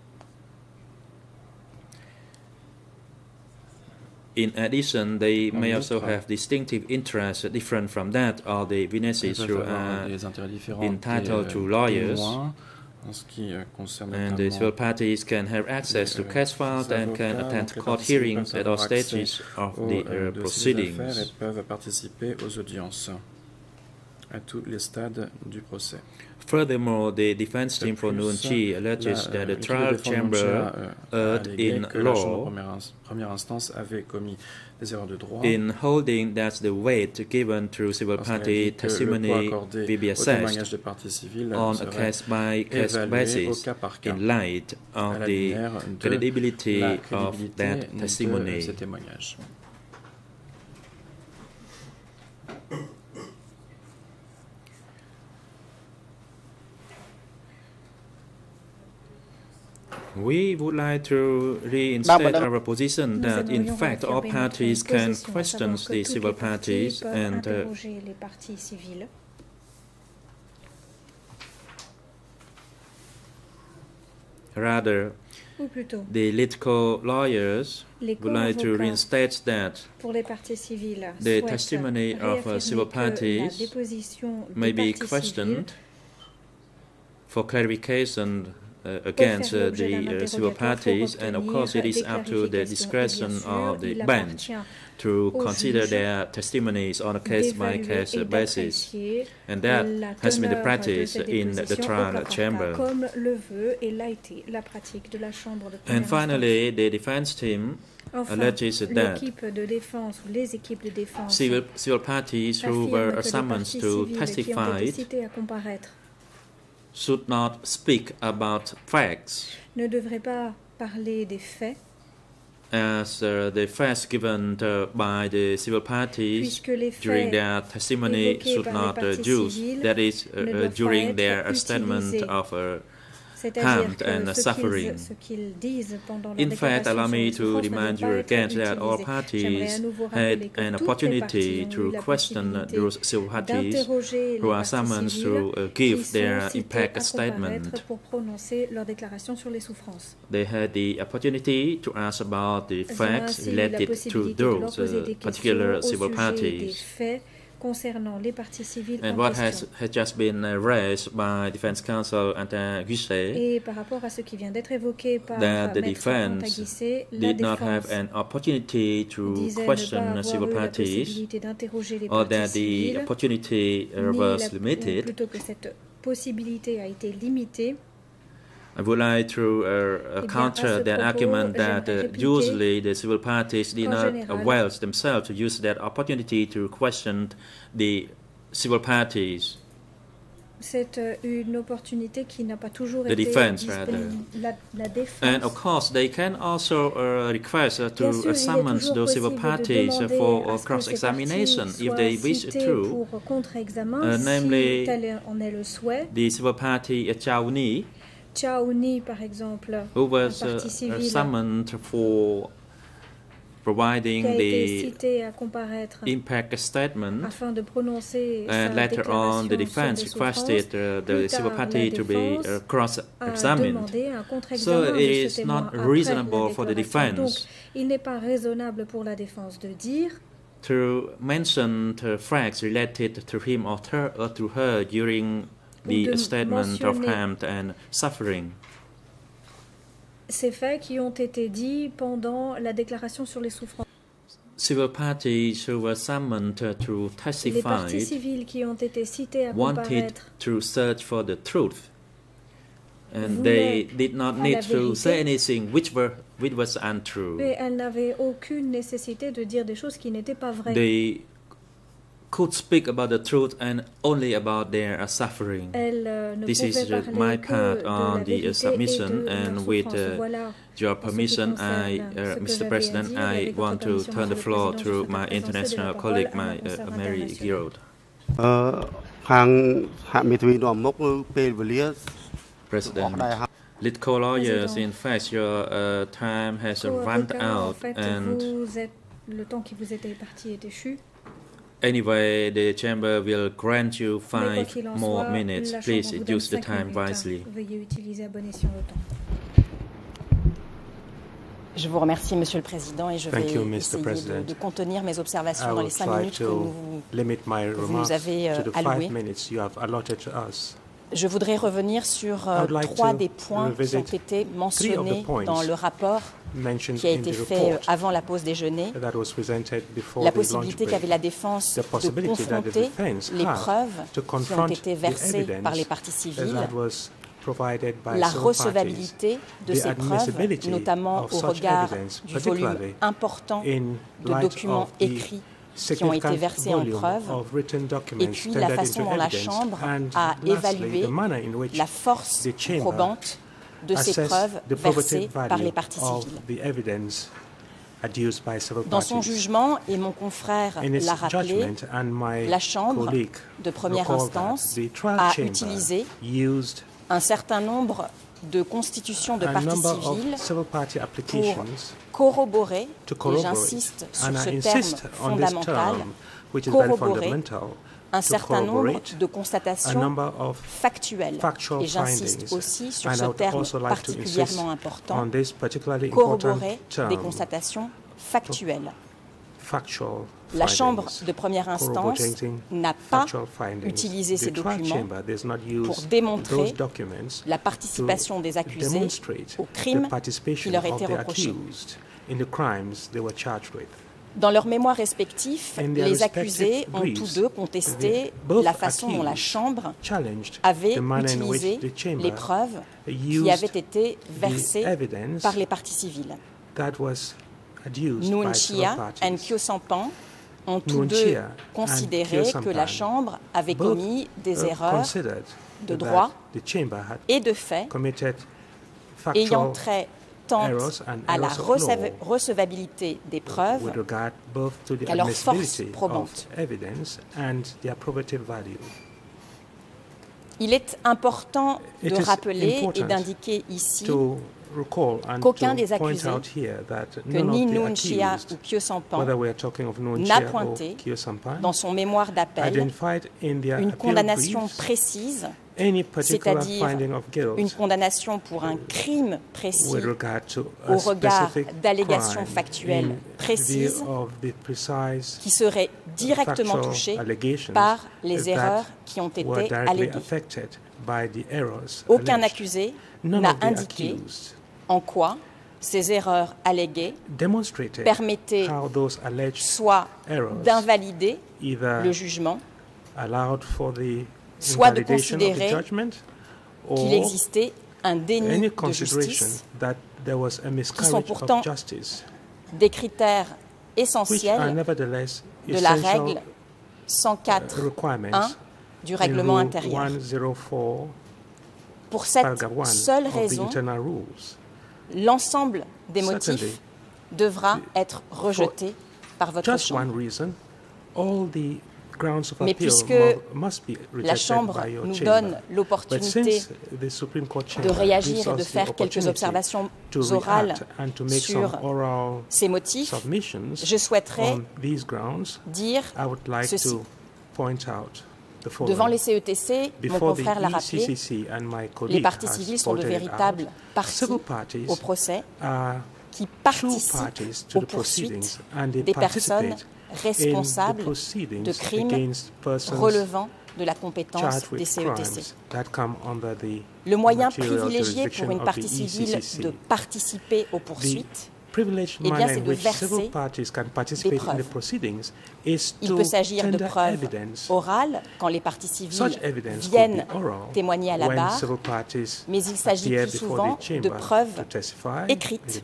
In addition, they may also have distinctive interests different from that of the witnesses who are entitled to lawyers, and the civil parties can have access to case files and can attend court hearings at all stages of the uh, proceedings. À tous les stades du procès. Furthermore, the defense team for Noon-chee alleges that the trial chamber erred in law in holding that the weight given to civil party testimony will be assessed on a case-by-case basis in light of the credibility of that testimony. We would like to reinstate our position that, in fact, all parties can question the civil parties and uh, rather, the political lawyers would like to reinstate that the testimony of uh, civil parties may be questioned for clarification Uh, against uh, the uh, civil parties, and of course it is up to the discretion of the bench to consider their testimonies on a case-by-case -case basis, and that has been the practice in the trial chamber. And finally, the defense team alleges that civil, civil parties who were summoned to testify should not speak about facts, ne devrait pas parler des faits, as uh, the facts given uh, by the civil parties during their testimony should not uh, use, that is, uh, uh, during their statement of uh, harm and suffering. In fact, allow me to remind you again that all parties had an opportunity to question those civil parties who are summoned to uh, give their impact statement. They had the opportunity to ask about the facts related to those uh, particular civil parties. Concernant les parties civiles and what has, has just been uh, raised by Defense Counsel Antin Guisset, et par rapport à ce qui vient d'être évoqué par that the defense did not have an opportunity to question civil parties, or that the opportunity uh, was limited. Plutôt que cette possibilité a été limitée. I would like to uh, uh, counter that argument that uh, usually the civil parties did not avail themselves to use that opportunity to question the civil parties. C'est une opportunité qui n'a pas toujours the été defense, la, la défense. And of course, they can also uh, request uh, to uh, summon those civil parties uh, for uh, cross-examination if they wish to. Uh, namely, si the civil party uh, Chao Ni, Chao Ni, par exemple, who was uh, uh, summoned for providing qui a été the cité à comparaître impact statement, afin de prononcer and sa later on the déclaration defense sur des requested souffrances. uh, the Plus civil tard, party la to be défense uh, a cross-examined. demandé un So contre-examen de it ce is témoin not après la reasonable for the déclaration. Donc, defense il n'est pas raisonnable pour la défense de dire to mention the facts related to him or, her, or to her during the statement of harm and suffering. Ces faits qui ont été dits pendant la déclaration sur les souffrances. Civil parties who were summoned to Les parties testify civiles qui ont été citées à wanted comparaître to search for the truth, and voulaient they did not à need la to say vérité. anything which were which was untrue. Mais elles n'avaient aucune nécessité de dire des choses qui n'étaient pas vraies. They could speak about the truth and only about their uh, suffering. Elles euh, ne This pouvaient is uh, parler my que part de on la the vérité uh, et submission, de leur and with souffrance. uh, Voilà. your En ce qui permission, I, concerne uh, ce que Mister j'avais à President, dire, I avec votre want to permission, turn the Monsieur le floor Président, je to souhaite my présenter de la international parole colleague, à la my uh, consoeur Mary internationale. Giraud. អឺខាងហាក់មេធាវីនាំមុខគឺពេលវេលា President, lead co-lawyers, in fact, your uh, time has uh, run Co-avocat, en out, fait, and vous êtes, le temps qui vous était imparti est échu. anyway, the chamber will grant you Mais quoi five qu'il en more soit, minutes. la Please Chambre vous donne use the cinq time minutes. wisely. Veuillez utiliser à bon escient le temps. Je vous remercie, Monsieur le Président, et je vais Thank you, Mister essayer de, President. de contenir mes observations I dans will les cinq try minutes que, to nous, limit my que vous remarks nous avez euh, to the allouées. five minutes you have allotted to us. Je voudrais revenir sur I euh, would like trois to des points qui revisit ont été three of mentionnés the points dans le rapport mentioned qui a in été the fait euh, report avant la pause déjeuner. that was presented before La the lunch possibilité break. qu'avait la défense The de possibility that the confronter defense les had preuves to qui ont confront été the versées evidence par les parties civiles, that was provided by la civil recevabilité de parties, ces the preuves, admissibility notamment of au such regard evidence, du volume particularly important in de light documents of the écrits qui ont été significant versés en volume preuve, of written et documents puis la tendered façon into dont la evidence, Chambre and a lastly, évalué the manner in which la force the Chamber probante de ces assessed preuves the probative versées par value les parties of civiles. the evidence adduced by civil Dans son parties. jugement, et mon confrère In its l'a rappelé, judgment, and my la Chambre colleague de première recalled that instance the trial a chamber utilisé used un certain nombre de constitutions de a parties number civiles of civil party pour applications corroborer, to et corroborate, j'insiste sur and ce I terme insist on this fondamental, term, which is very corroborer fundamental, un to certain nombre corroborate de a constatations number of factuelles. factual Et j'insiste findings. aussi sur And I ce would terme also like to insist particulièrement important, on this particularly important corroborer term, des constatations factuelles. factual La findings, Chambre de première instance corroborating n'a pas factual findings. utilisé ces The trial documents chamber does not use pour démontrer those documents la participation to des accusés demonstrate aux crimes the participation qui leur of étaient the reprochés. accused in the crimes they were charged with. Dans leurs mémoires respectifs, In their les respective accusés ont briefs, tous deux contesté the- both la façon dont la accused Chambre challenged avait the manner in which utilisé the chamber les preuves qui used avaient été the versées evidence par les parties civiles. that was adduced Nuon by civil Chia parties. et Kyo Sampan ont tous Nuon deux Chia and considéré Kyo que la Sampan Chambre avait both, commis des uh, erreurs considered de that droit the chamber had et de fait committed ayant factual trait tant errors and à la errors of law receva- recevabilité des preuves with regard both to the qu'à leur force admissibility probante. of evidence and their probative value. Il est important It de is rappeler et important d'indiquer ici To recall and qu'aucun to des point accusés, out here that que none ni of the Nuon Chia accused, ou Kyo Sampan, whether we are talking of Nuon n'a Chia or pointé Kyo Sampan, dans son mémoire d'appel identified in their une appeal condamnation briefs précise, any particular c'est-à-dire finding of guilt une condamnation pour un crime précis with regard to a au regard specific d'allégations crime factuelles in précises view of the precise qui serait directement factual touchée allegations par les that erreurs qui ont été were directly alléguées. affected by the errors Aucun alleged. accusé None n'a of the indiqué accused en quoi ces erreurs alléguées demonstrated permettaient how those alleged soit errors d'invalider either le jugement, allowed for the soit de invalidation of the considérer judgment, qu'il or existait un déni any de consideration justice, that there was a sont miscarriage pourtant of justice, des critères which are essentiels nevertheless de la essential règle cent quatre requirements un du règlement in Rule intérieur. one oh four, Pour cette paragraph one seule of the raison, internal rules. l'ensemble des motifs Certainly, devra être rejeté par votre Just Chambre. one reason, all the Mais puisque la Chambre nous donne l'opportunité de réagir et de faire quelques observations orales sur ces motifs, je souhaiterais dire ceci. Devant les C E T C, mon confrère l'a rappelé, les parties civiles sont de véritables parties au procès qui participent aux poursuites des personnes responsables de crimes relevant de la compétence des C E T C. Le moyen privilégié pour une partie civile de participer aux poursuites, eh bien, c'est de verser des preuves. Il peut s'agir de preuves orales, quand les parties civiles viennent témoigner à la barre, mais il s'agit plus souvent de preuves écrites.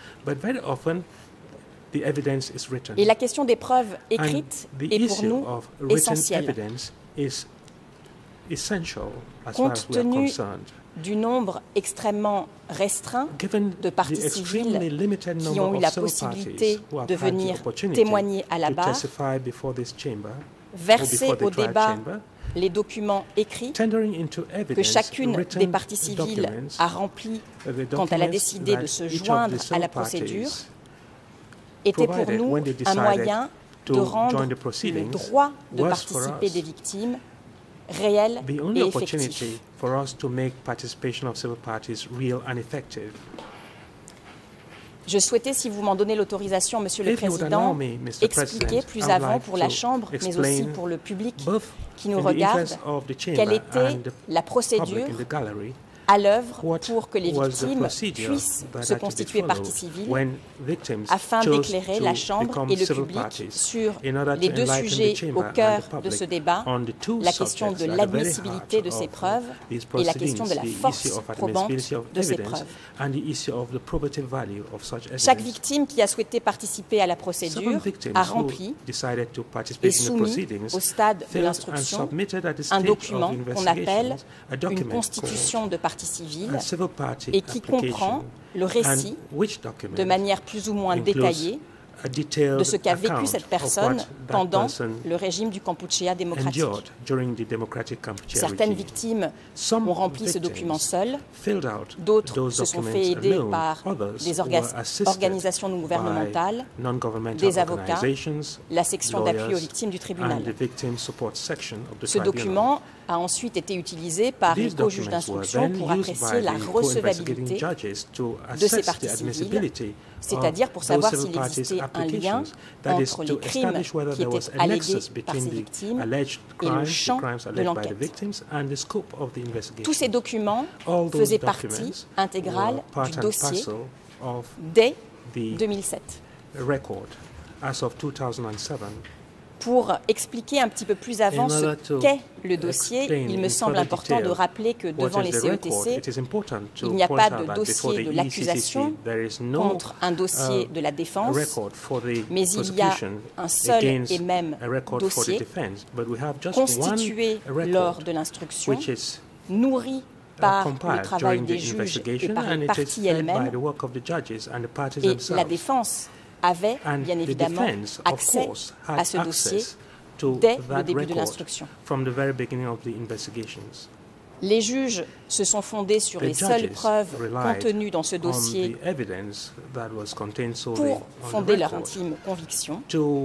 Et la question des preuves écrites est pour nous essentielle. Compte tenu du nombre extrêmement restreint de parties civiles qui ont eu la possibilité de venir témoigner à la barre, verser au débat les documents écrits que chacune des parties civiles a remplis quand elle a décidé de se joindre à la procédure, était pour nous un moyen de rendre le droit de participer des victimes réel et effectif. Je souhaitais, si vous m'en donnez l'autorisation, Monsieur le Président, expliquer plus avant pour la Chambre, mais aussi pour le public qui nous regarde, quelle était la procédure à l'œuvre pour que les victimes puissent se constituer partie civile afin d'éclairer la Chambre et le public sur les deux sujets au cœur de ce débat, la question de l'admissibilité de ces preuves et la question de la force probante de ces preuves. Chaque victime qui a souhaité participer à la procédure a rempli et soumis au stade de l'instruction un document qu'on appelle une constitution de partie civile et qui comprend le récit de manière plus ou moins détaillée de ce qu'a vécu cette personne pendant le régime du Kampuchea démocratique. Certaines victimes ont rempli ce document seules, d'autres se sont fait aider par des orga organisations non gouvernementales, des avocats, la section d'appui aux victimes du tribunal. Ce document a ensuite été utilisé par les co-juges d'instruction pour apprécier la recevabilité de ces parties civiles, c'est-à-dire pour savoir s'il existait un lien entre les crimes qui étaient allégués par ces victimes et le champ de l'enquête. Tous ces documents faisaient partie intégrale du dossier dès deux mille sept. Pour expliquer un petit peu plus avant ce qu'est le dossier, il me semble important de rappeler que devant les C E T C, il n'y a pas de dossier de l'accusation contre un dossier de la défense, mais il y a un seul et même dossier constitué lors de l'instruction, nourri par le travail des juges et par les parties elles-mêmes, et la défense avait bien évidemment accès à ce dossier dès le début de l'instruction. Les juges se sont fondés sur les seules preuves contenues dans ce dossier pour fonder leur intime conviction.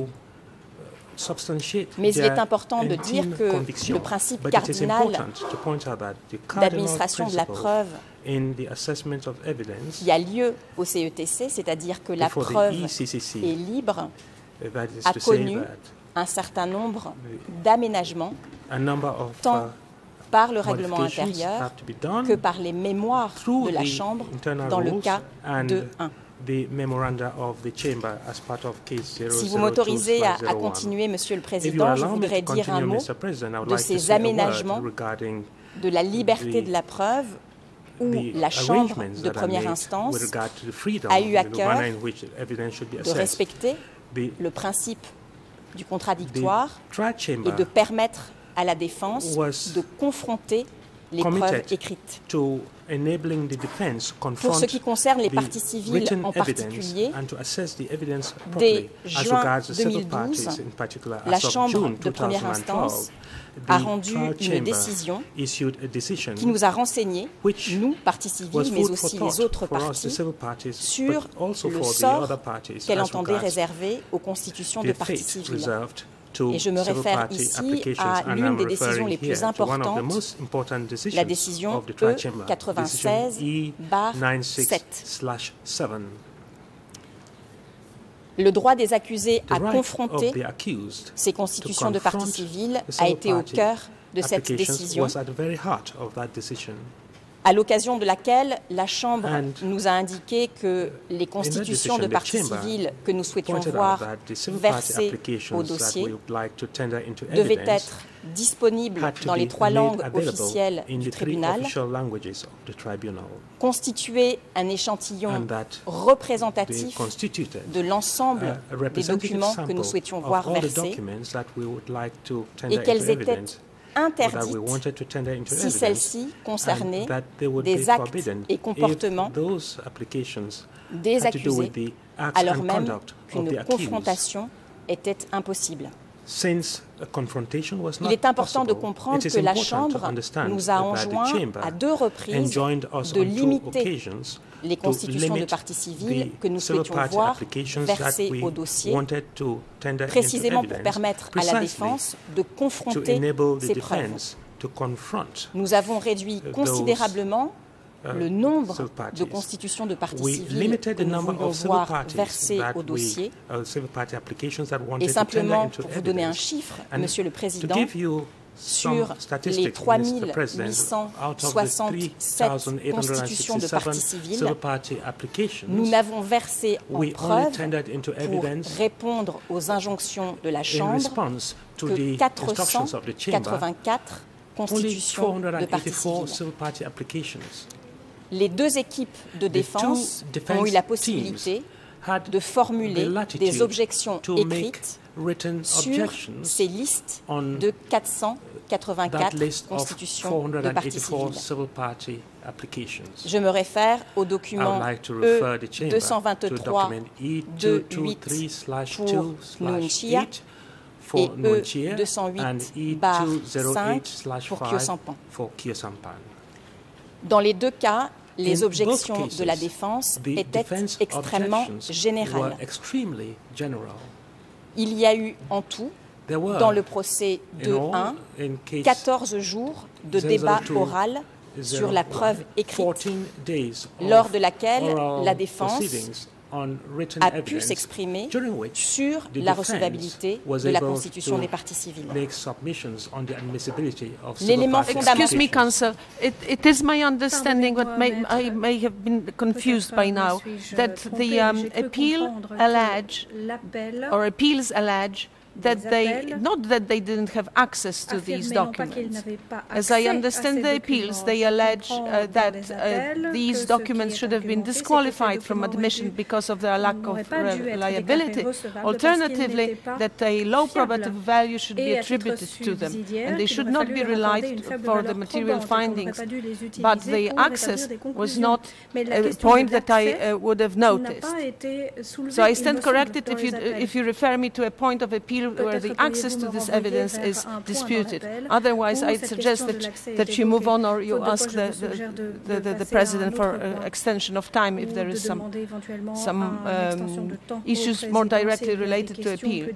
Mais il est important de dire que le principe cardinal d'administration de la preuve qui a lieu au C E T C, c'est-à-dire que la preuve est libre, a connu un certain nombre d'aménagements, tant par le règlement intérieur que par les mémoires de la Chambre dans le cas deux un. Si vous m'autorisez à, à continuer, Monsieur le Président, je voudrais dire un mot de ces aménagements de la liberté de la preuve où la Chambre de première instance a eu à cœur de respecter le principe du contradictoire et de permettre à la défense de confronter les preuves écrites. Pour ce qui concerne les parties civiles en particulier, dès juin deux mille douze, la Chambre de première instance a rendu une décision qui nous a renseignés, nous, parties civiles, mais aussi les autres parties, sur le sort qu'elle entendait réserver aux constitutions de parties civiles. Et je me réfère ici à l'une des décisions les plus importantes, la décision E quatre-vingt-seize sept. Le droit des accusés à confronter ces constitutions de partie civile a été au cœur de cette décision, à l'occasion de laquelle la Chambre nous a indiqué que les constitutions de partie civile que nous souhaitions voir versées au dossier devaient être disponibles dans les trois langues officielles du tribunal, constituer un échantillon représentatif de l'ensemble des documents que nous souhaitions voir versés et qu'elles étaient interdites si celles-ci concernaient des actes et comportements des accusés, alors même qu'une confrontation était impossible. Il est important de comprendre que la Chambre nous a enjoint à deux reprises de limiter les constitutions de partie civile que nous souhaitions voir versées au dossier, précisément pour permettre à la défense de confronter ces preuves. Nous avons réduit considérablement le nombre de constitutions de partie civile que nous voulions voir versées au dossier. Et simplement, pour vous donner un chiffre, Monsieur le Président, sur les trois mille huit cent soixante-sept constitutions de partie civile, nous n'avons versé en preuve, pour répondre aux injonctions de la Chambre, que quatre cent quatre-vingt-quatre constitutions de partie civile. Les deux équipes de défense ont eu la possibilité de formuler des objections écrites sur ces listes de quatre cent quatre-vingt-quatre constitutions de partie civile. Je me réfère au document E deux cent vingt-trois deux huit pour Nunchia et E deux cent huit cinq pour Kyosampan. Dans les deux cas, les objections de la défense étaient extrêmement générales. Il y a eu en tout, dans le procès deux un, quatorze jours de débat oral sur la preuve écrite, lors de laquelle la défense a pu s'exprimer sur la recevabilité de la Constitution des parties civiles. L'élément fondamental. Excuse me, Counsel. It, it is my understanding, but may, I may have been confused by now, that the um, appeal allege or appeals allege that they, not that they didn't have access to these documents. As I understand the appeals, they allege uh, that uh, these documents should have been disqualified from admission because of their lack of reliability. Alternatively, that a low probative value should be attributed to them, and they should not be relied for the material findings. But the access was not a point that I uh, would have noticed. So I stand corrected if you, if you refer me to a point of appeal where the access to this evidence is disputed. Otherwise, I'd suggest that, that you move on, or you ask the, the, the, the, the President for uh, extension of time if there is some, some um, issues more directly related to appeal.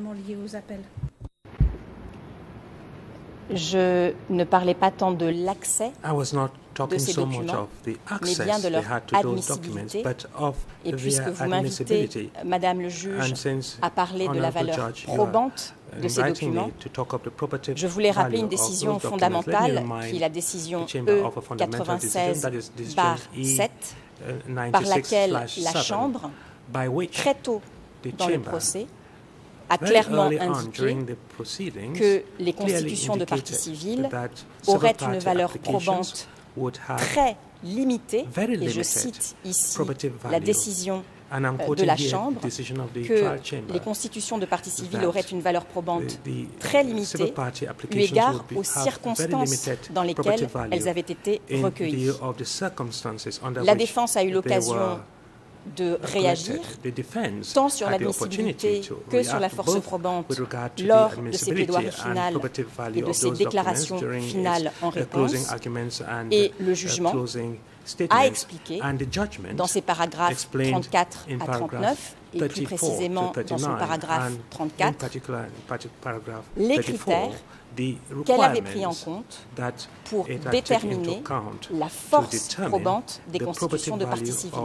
Je ne parlais pas tant de l'accès de ces documents, mais bien de leur admissibilité. Et puisque vous m'invitez, Madame le juge, à parler de la valeur probante de ces documents, je voulais rappeler une décision fondamentale, qui est la décision E quatre-vingt-seize sept, par laquelle la Chambre, très tôt dans le procès, a clairement indiqué que les constitutions de partie civile auraient une valeur probante très limitée, et je cite ici la décision euh, de la Chambre que les constitutions de partie civile auraient une valeur probante très limitée eu égard aux circonstances dans lesquelles elles avaient été recueillies. La défense a eu l'occasion de réagir tant sur l'admissibilité que sur la force probante lors de ses plaidoiries finales et de ses déclarations finales en réponse, et le jugement a expliqué dans ses paragraphes trente-quatre à trente-neuf, et plus précisément dans son paragraphe trente-quatre, les critères qu'elle avait pris en compte pour déterminer la force probante des constitutions de partie civile.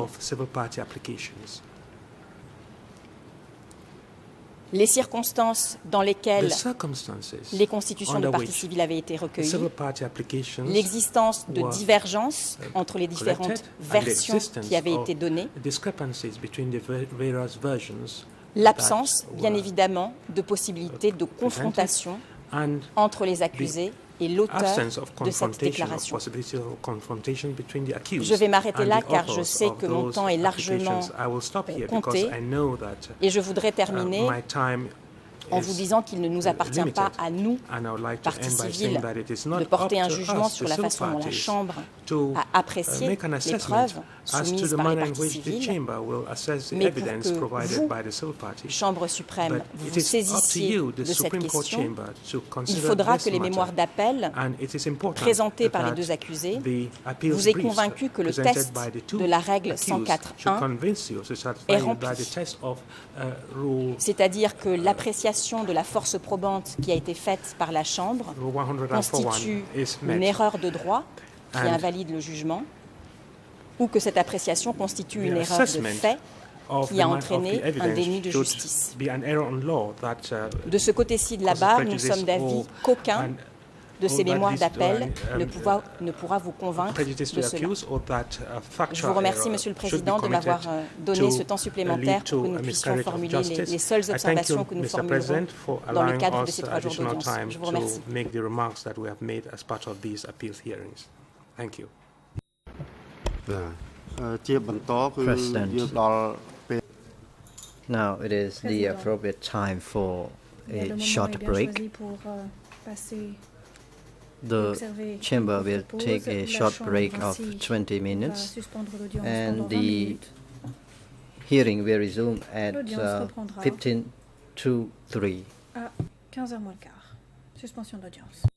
Les circonstances dans lesquelles les constitutions de partie civile avaient été recueillies, l'existence de divergences entre les différentes versions qui avaient été données, l'absence, bien évidemment, de possibilités de confrontation entre les accusés et l'auteur de cette déclaration. Je vais m'arrêter là car je sais que mon temps est largement compté et je voudrais terminer en vous disant qu'il ne nous appartient pas à nous, partie civile, de porter un jugement sur la façon dont la Chambre a apprécié les preuves soumises par les parties civiles, mais pour que vous, Chambre suprême, vous vous saisissiez de cette question, il faudra que les mémoires d'appel présentées par les deux accusés vous aient convaincu que le test de la règle cent quatre point un est rempli. C'est-à-dire que l'appréciation de la force probante qui a été faite par la Chambre constitue une erreur de droit qui invalide le jugement, ou que cette appréciation constitue une erreur de fait qui a entraîné un déni de justice. De ce côté-ci de la barre, nous sommes d'avis qu'aucun de ces mémoires d'appel ne, ne pourra vous convaincre de cela. Je vous remercie, Monsieur le Président, de m'avoir donné ce temps supplémentaire pour que nous puissions formuler les, les seules observations que nous formulerons dans le cadre de ces trois jours d'audience. Je vous remercie. Now it is the appropriate time for a short break. The chamber will take a short break of twenty minutes, and the hearing will resume at uh, fifteen to three. À quinze heures moins le quart. Suspension d'audience.